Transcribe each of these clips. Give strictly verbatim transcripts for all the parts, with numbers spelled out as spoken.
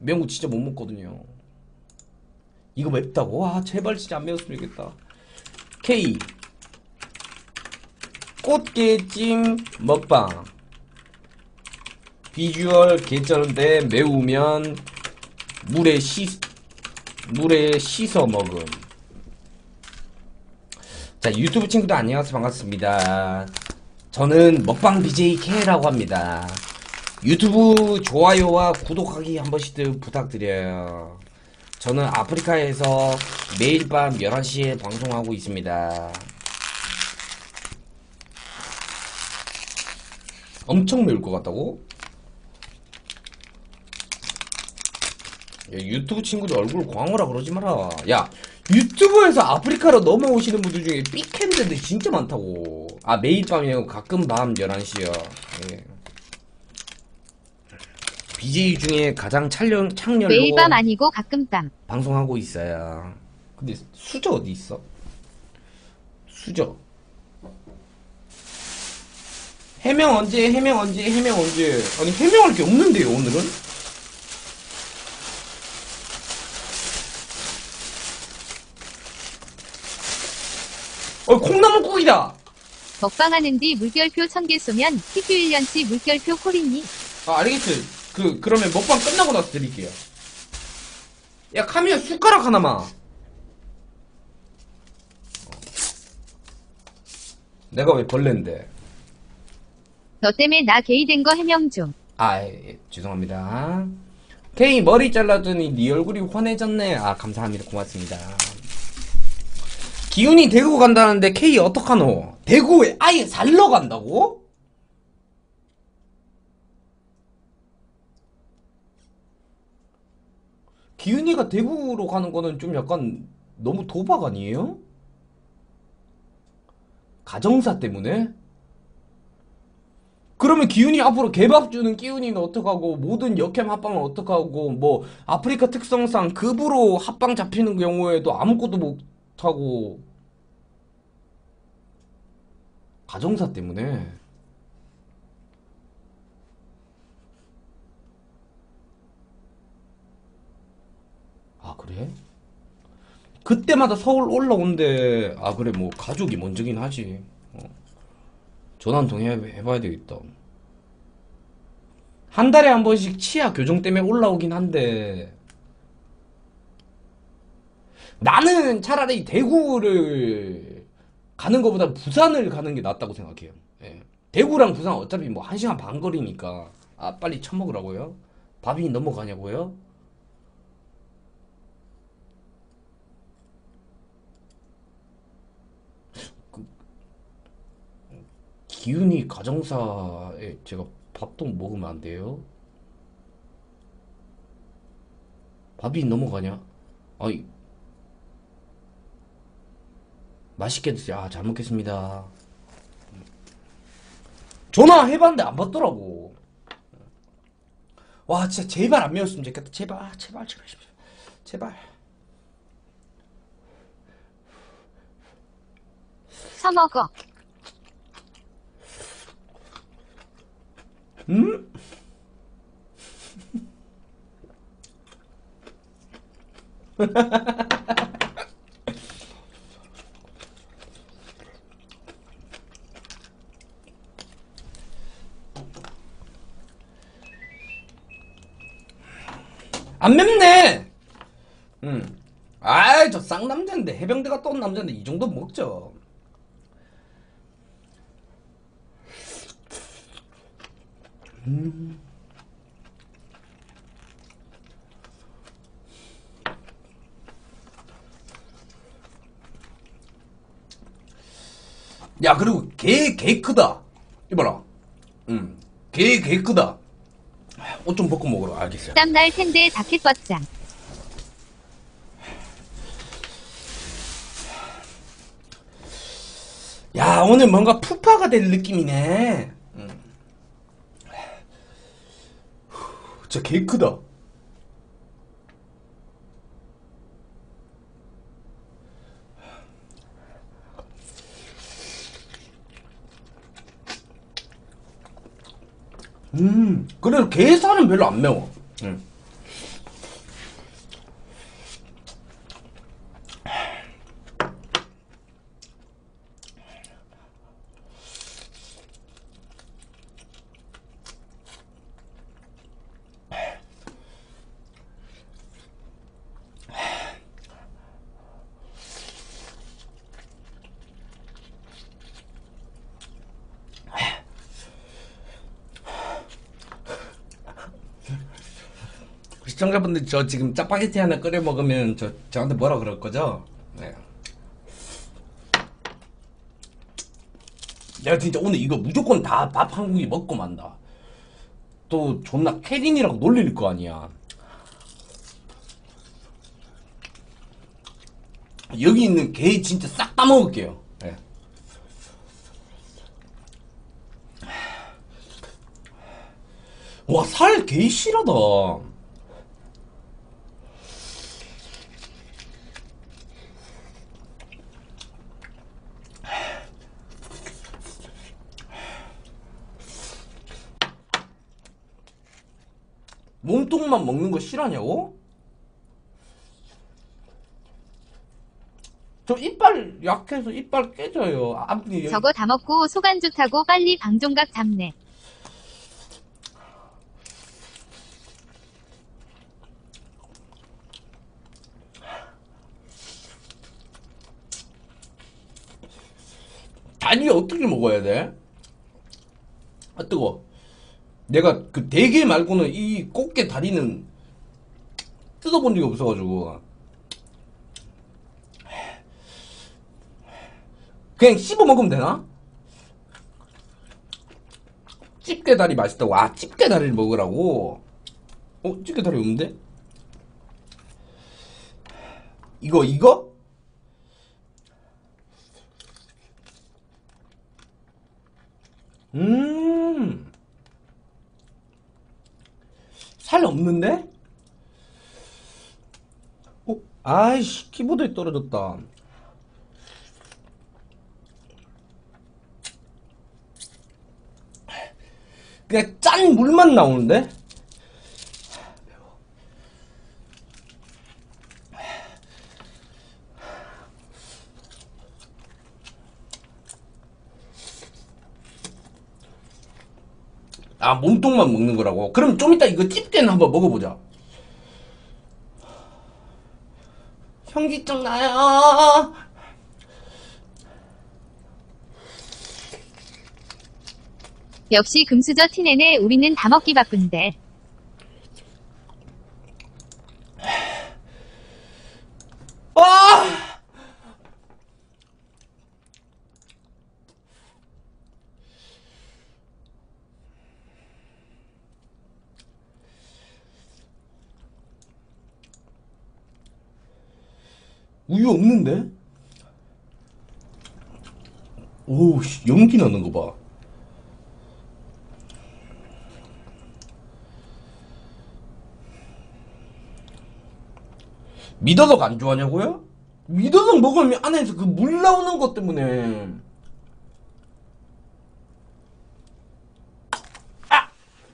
매운 거 진짜 못 먹거든요. 이거 맵다고? 와 제발 진짜 안 매웠으면 좋겠다. K 꽃게찜 먹방. 비주얼 괜찮은데 매우면 물에 씻 물에 씻어 먹음. 자, 유튜브 친구들 안녕하세요. 반갑습니다. 저는 먹방 비제이 K라고 합니다. 유튜브 좋아요와 구독하기 한 번씩들 부탁드려요. 저는 아프리카에서 매일 밤 열한 시에 방송하고 있습니다. 엄청 매울 것 같다고? 야, 유튜브 친구들 얼굴 광어라 그러지 마라. 야, 유튜브에서 아프리카로 넘어오시는 분들 중에 삐캔들이 진짜 많다고. 아, 매일 밤이고 가끔 밤 열한 시요. 예. 비제이 중에 가장 촬영, 창렬로 매일 밤 아니고 가끔 밤 방송하고 있어요. 근데 수저 어디 있어? 수저. 해명 언제, 해명 언제, 해명 언제. 아니, 해명할 게 없는데요, 오늘은? 어, 콩나물국이다! 먹방하는 뒤 물결표 천 개 쏘면 티큐 일 년치 물결표 코리니. 아, 알겠지. 그, 그러면 먹방 끝나고 나서 드릴게요. 야, 카미야, 숟가락 하나만. 내가 왜 벌레인데? 너 때문에 나 게이 된 거 해명 좀. 아, 예, 예, 죄송합니다. K 머리 잘라더니 네 얼굴이 환해졌네. 아, 감사합니다. 고맙습니다. 기훈이 대구 간다는데 K 어떡하노? 대구에 아예 살러 간다고? 기훈이가 대구로 가는 거는 좀 약간 너무 도박 아니에요? 가정사 때문에? 그러면 기훈이 앞으로 개밥 주는 기훈이는 어떡하고, 모든 역캠 합방은 어떡하고, 뭐 아프리카 특성상 급으로 합방 잡히는 경우에도 아무것도 못하고. 가정사 때문에. 아, 그래? 그때마다 서울 올라온대. 아, 그래, 뭐 가족이 먼저긴 하지. 어. 전화 한 통 해봐야 되겠다. 한 달에 한 번씩 치아 교정 때문에 올라오긴 한데, 나는 차라리 대구를 가는 것보다 부산을 가는 게 낫다고 생각해요. 예. 대구랑 부산 어차피 뭐 한 시간 반 거리니까. 아, 빨리 처먹으라고요? 밥이 넘어가냐고요? 그, 기훈이 가정사에 제가 밥도 먹으면 안 돼요? 밥이 넘어가냐? 아이, 맛있게 드세요. 아, 잘 먹겠습니다. 전화해봤는데 안 받더라고. 와, 진짜 제발 안 매웠으면 좋겠다. 제발, 아, 제발, 제발, 제발. 제발. 처먹어. 음? 안 맵네! 음. 아이, 저 쌍남자인데, 해병대 갔다 온 남자인데, 이 정도 먹죠. 음. 야, 그리고 개, 개 크다. 이봐라. 음. 개, 개 크다. 옷 좀 벗고 먹으러. 알겠어요. 땀 날 텐데 자켓 벗장. 야, 오늘 뭔가 푸파가 될 느낌이네. 음. 진짜 개 크다. 음, 그래도 게살은 별로 안 매워. 음. 시청자분들 저 지금 짜파게티 하나 끓여 먹으면 저 저한테 뭐라 그럴 거죠? 네. 내가 진짜 오늘 이거 무조건 다 밥 한 공기 먹고 만다. 또 존나 캐린이라고 놀릴 거 아니야. 여기 있는 게 진짜 싹 다 먹을게요. 네. 와, 살 개 실하다. 몸통만 먹는 거 실하냐고? 저 이빨 약해서 이빨 깨져요. 앞니 저거 다 먹고 속 안 좋다고 빨리 방종각 잡네. 다리 어떻게 먹어야 돼? 아 뜨거. 내가 그 대게 말고는 이 꽃게 다리는 뜯어본 적이 없어가지고 그냥 씹어 먹으면 되나? 집게 다리 맛있다고. 아, 집게 다리를 먹으라고? 어, 집게 다리 없는데? 이거 이거? 음, 살 없는데? 어, 아이씨, 키보드에 떨어졌다. 그냥 짠 물만 나오는데? 아, 몸통만 먹는 거라고? 그럼 좀 이따 이거 집게는 한번 먹어보자. 현기증 나요. 역시 금수저 티내네. 우리는 다 먹기 바쁜데. 아! 우유 없는데? 오우, 씨, 연기 나는 거 봐. 미더덕 안 좋아하냐고요? 미더덕 먹으면 안에서 그 물 나오는 것 때문에. 아!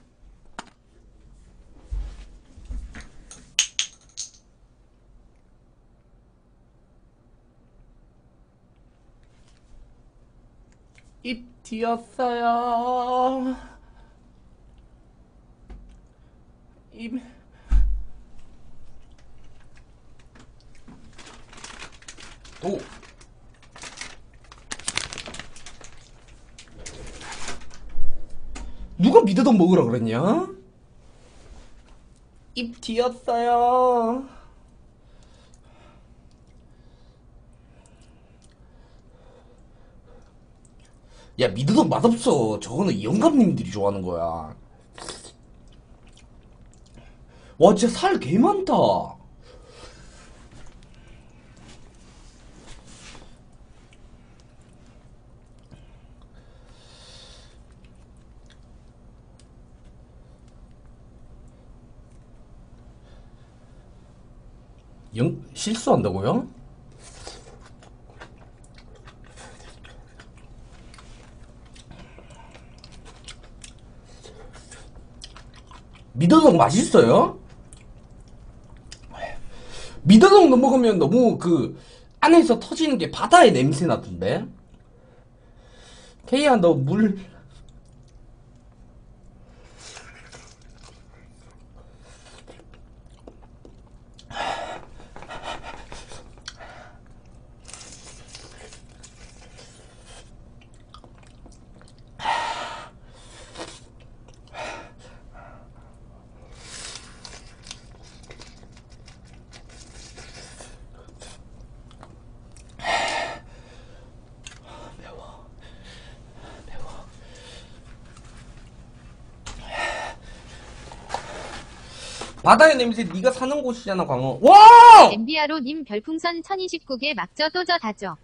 입 튀었어요. 입. 도. 누가 미더덕 먹으라 그랬냐? 입 튀었어요. 야, 미더덕 맛없어. 저거는 영감님들이 좋아하는 거야. 와, 진짜 살 개 많다. 영, 실수한다고요? 미더덕 맛있어요? 미더덕 먹으면 너무 그 안에서 터지는 게 바다의 냄새 나던데? 케이야, 너 물. 바다의 냄새 네가 사는 곳이잖아 광어. 와! 엠비아로님 별풍선 천이십구 개 막저 또저 다죠.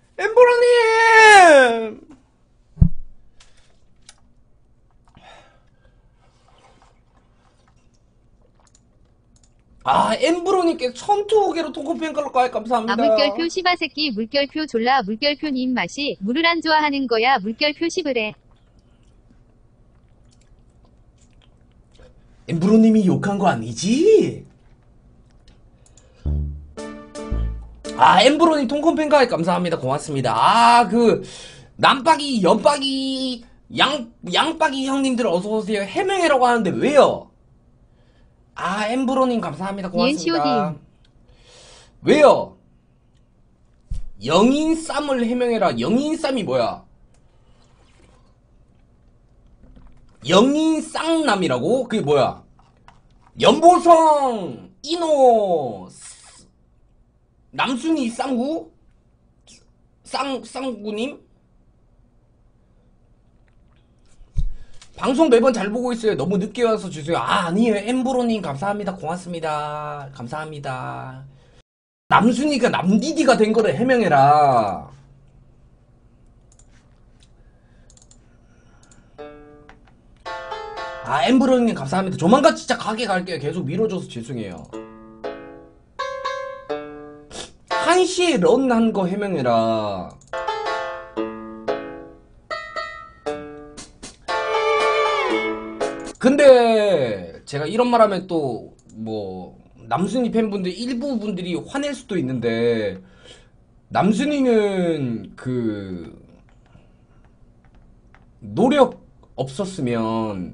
엠브로님! 아, 엠브로님께 천투 개로 통콩팬클럽까지 감사합니다. 아 물결표 시바새끼 물결표 졸라 물결표님 맛이 물을 안 좋아하는 거야 물결표 씹으래. 엠브로님이 욕한 거 아니지? 아, 엠브로님 통콩팬가에 감사합니다. 고맙습니다. 아, 그 남박이, 연박이, 양 양박이 형님들 어서 오세요. 해명해라고 하는데 왜요? 아, 엠브로님 감사합니다. 고맙습니다. 왜요? 영인쌈을 해명해라. 영인쌈이 뭐야? 영인쌍남이라고? 그게 뭐야? 연보성, 이노, 남순이 쌍구? 쌍, 쌍구님? 방송 매번 잘 보고 있어요. 너무 늦게 와서 주세요. 아, 아니에요. 엠브로님 감사합니다. 고맙습니다. 감사합니다. 남순이가 남디디가 된 거를 해명해라. 아, 엠브로님 감사합니다. 조만간 진짜 가게 갈게요. 계속 미뤄줘서 죄송해요. 한 시에 런 한 거 해명해라. 근데 제가 이런 말 하면 또 뭐 남순이 팬분들 일부 분들이 화낼 수도 있는데, 남순이는 그 노력 없었으면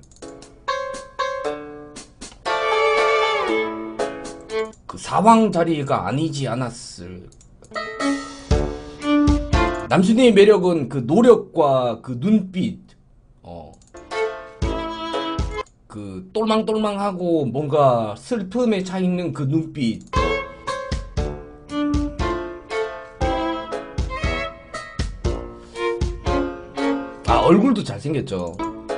그 사왕 자리가 아니지 않았을. 남순이의 매력은 그 노력과 그 눈빛, 어, 그 똘망똘망하고 뭔가 슬픔에 차 있는 그 눈빛. 아, 얼굴도 잘생겼죠.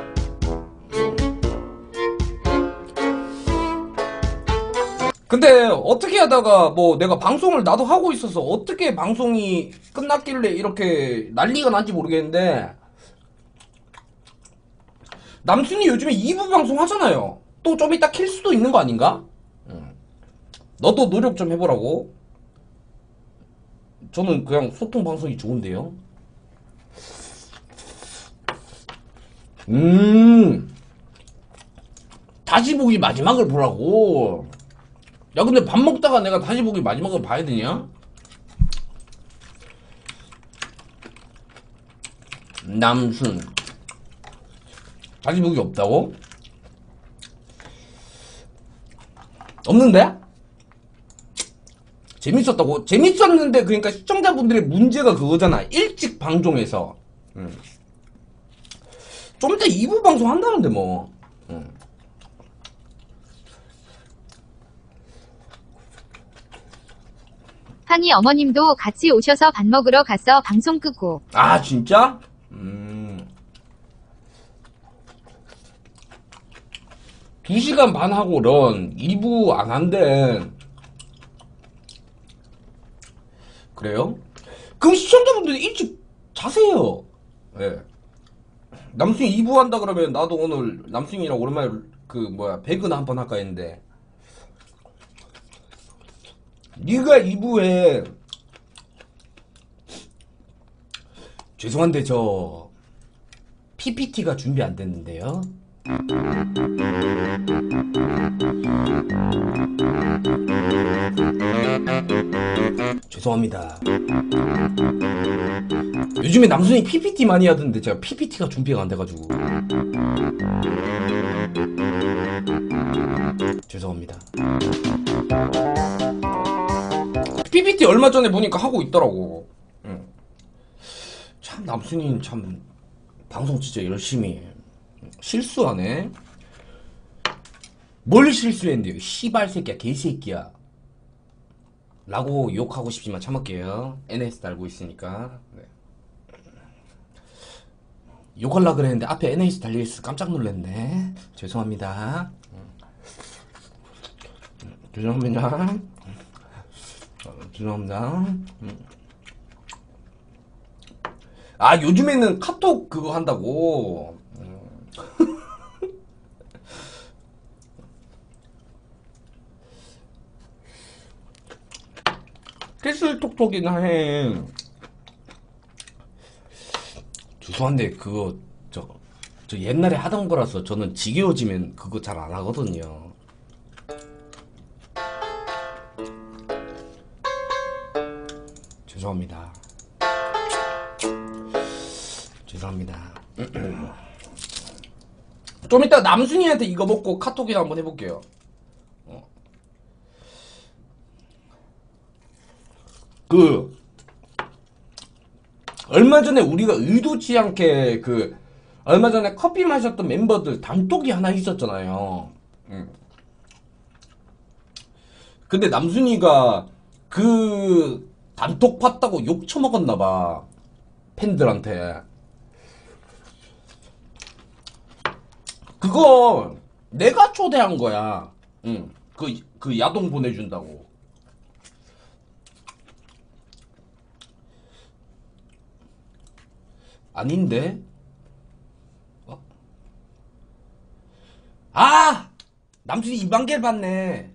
근데 어떻게 하다가 뭐 내가 방송을 나도 하고 있어서 어떻게 방송이 끝났길래 이렇게 난리가 난지 모르겠는데, 남순이 요즘에 이 부 방송 하잖아요. 또 좀 이따 킬 수도 있는 거 아닌가? 응. 너도 노력 좀 해보라고. 저는 그냥 소통 방송이 좋은데요. 음 다시 보기 마지막을 보라고. 야, 근데 밥 먹다가 내가 다시 보기 마지막을 봐야 되냐? 남순 다시 보기 없다고? 없는데? 재밌었다고? 재밌었는데, 그러니까 시청자분들의 문제가 그거잖아. 일찍 방송해서. 음. 좀 이따 이 부 방송 한다는데 뭐. 음. 항이 어머님도 같이 오셔서 밥 먹으러 갔어 방송 끄고. 아, 진짜? 음. 두 시간 반 하고 런 이 부 안 한대. 그래요? 그럼 시청자분들이 일찍 자세요. 예. 네. 남순이 이 부 한다 그러면 나도 오늘 남순이랑 오랜만에 그 뭐야 배그나 한번 할까 했는데, 네가 이 부에 죄송한데 저 피피티가 준비 안 됐는데요. 죄송합니다. 요즘에 남순이 피피티 많이 하던데 제가 피피티가 준비가 안 돼가지고 죄송합니다. 피피티 얼마 전에 보니까 하고 있더라고. 응. 참 남순이는 참 방송 진짜 열심히 해. 실수하네. 뭘 실수했는데요? 씨발 새끼야, 개새끼야 라고 욕하고 싶지만 참을게요. 엔에스 달고 있으니까. 네. 욕하려고 그랬는데 앞에 엔에스 달려있어 깜짝 놀랐네. 죄송합니다. 죄송합니다. 어, 죄송합니다. 음. 아, 요즘에는 카톡 그거 한다고. 음. 캐슬톡톡이나 해. 죄송한데 그거 저, 저 옛날에 하던 거라서 저는 지겨워지면 그거 잘 안 하거든요. 죄송합니다. 죄송합니다. 좀 이따 남순이한테 이거 먹고 카톡이나 한번 해볼게요. 어. 그 얼마 전에 우리가 의도치 않게 그 얼마 전에 커피 마셨던 멤버들 단톡이 하나 있었잖아요. 음. 근데 남순이가 그 단톡 봤다고 욕 처먹었나봐. 팬들한테. 그거 내가 초대한 거야. 응. 그, 그 야동 보내준다고. 아닌데? 어? 아! 남순이 이방개를 봤네.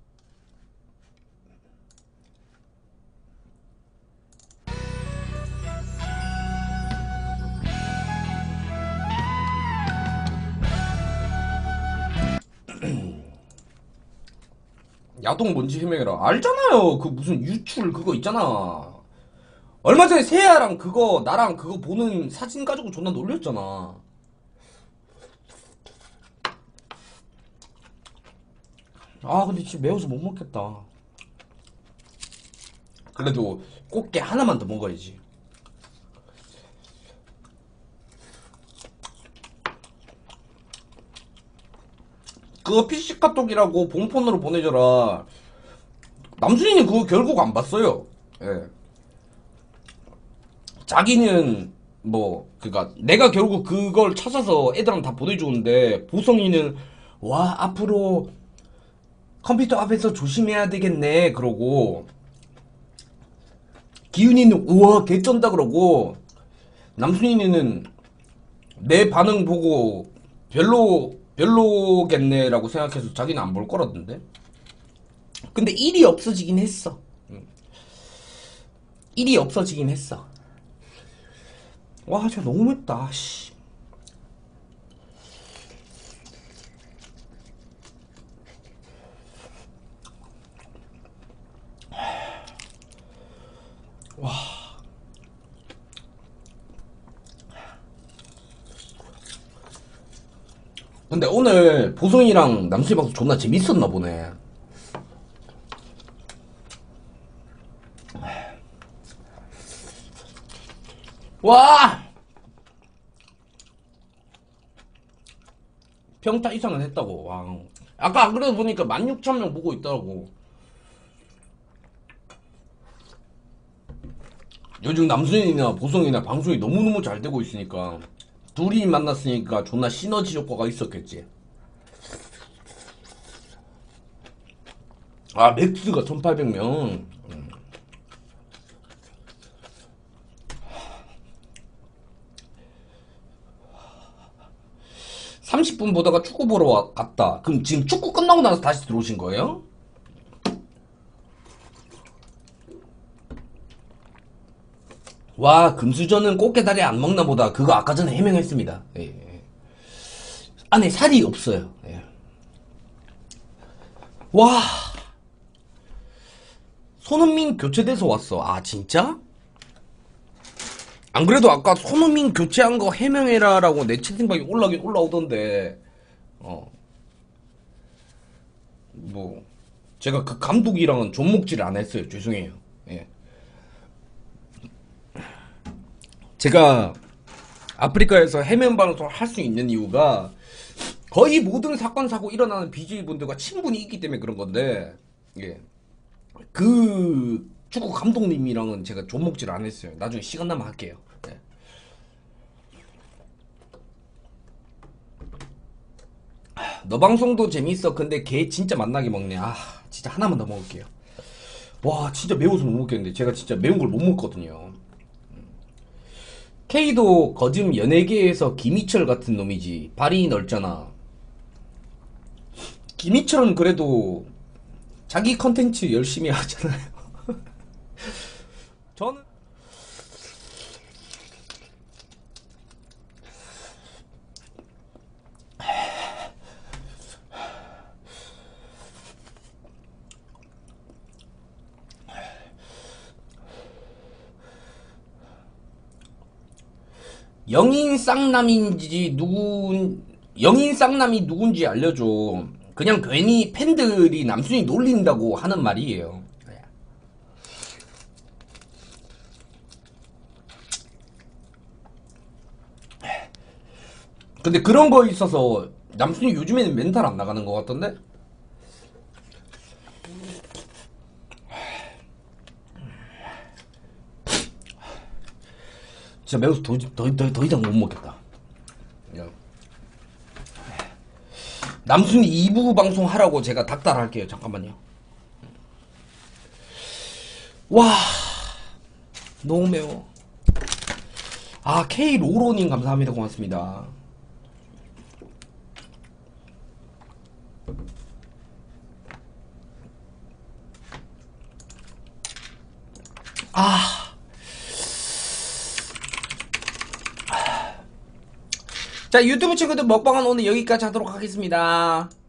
야동 뭔지 해명해라. 알잖아요. 그 무슨 유출 그거 있잖아. 얼마 전에 세아랑 그거 나랑 그거 보는 사진 가지고 존나 놀렸잖아. 아 근데 진짜 매워서 못 먹겠다. 그래도 꽃게 하나만 더 먹어야지. 그거 피씨 카톡이라고 본폰으로 보내줘라. 남순이는 그거 결국 안 봤어요. 예. 자기는 뭐 그니까 내가 결국 그걸 찾아서 애들한테 다 보내주는데 보성이는 와 앞으로 컴퓨터 앞에서 조심해야 되겠네 그러고 기훈이는 우와 개쩐다 그러고 남순이는 내 반응 보고 별로 별로겠네 라고 생각해서 자기는 안 볼 거라던데. 근데 일이 없어지긴 했어. 일이 없어지긴 했어. 와 진짜 너무 맵다 씨. 와 근데 오늘 보성이랑 남순이 방송 존나 재밌었나 보네. 와! 평타 이상은 했다고. 와. 아까 안 그래도 보니까 만 육천 명 보고 있더라고. 요즘 남순이나 보성이나 방송이 너무너무 잘 되고 있으니까 둘이 만났으니까 존나 시너지 효과가 있었겠지. 아 맥스가 천팔백 명. 삼십 분 보다가 축구 보러 와, 갔다. 그럼 지금 축구 끝나고 나서 다시 들어오신 거예요? 와 금수저는 꽃게다리 안 먹나 보다. 그거 아까 전에 해명했습니다. 예, 예. 안에 살이 없어요. 예. 와 손흥민 교체돼서 왔어. 아 진짜? 안 그래도 아까 손흥민 교체한 거 해명해라 라고 내 채팅방에 올라오긴 올라오던데 어 뭐 제가 그 감독이랑은 존목질 안 했어요. 죄송해요. 예. 제가 아프리카에서 해면 방송을 할 수 있는 이유가 거의 모든 사건 사고 일어나는 비제이 분들과 친분이 있기 때문에 그런 건데 예. 그 축구 감독님이랑은 제가 존목질 안 했어요. 나중에 시간 나면 할게요. 예. 너 방송도 재밌어. 근데 걔 진짜 만나게 먹네. 아 진짜 진짜 하나만 더 먹을게요. 와 진짜 매워서 못 먹겠는데 제가 진짜 매운 걸 못 먹거든요. K도 거즘 연예계에서 김희철 같은 놈이지. 발이 넓잖아. 김희철은 그래도 자기 컨텐츠 열심히 하잖아요. 저는 영인 쌍남인지 누군 영인 쌍남이 누군지 알려줘. 그냥 괜히 팬들이 남순이 놀린다고 하는 말이에요. 근데 그런 거 있어서 남순이 요즘에는 멘탈 안 나가는 것 같던데? 진짜 매워서 더, 더, 더, 더 이상 못 먹겠다. 남순이 이 부 방송 하라고 제가 닥달할게요. 잠깐만요. 와 너무 매워. 아 K 로로님 감사합니다. 고맙습니다. 아 자 유튜브 친구들 먹방은 오늘 여기까지 하도록 하겠습니다.